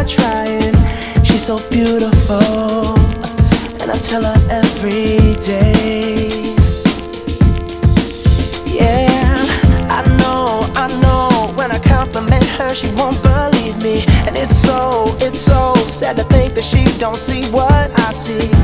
trying. She's so beautiful, and I tell her every day. Yeah, I know, when I compliment her, she won't believe me. And it's so sad to think that she don't see what I see.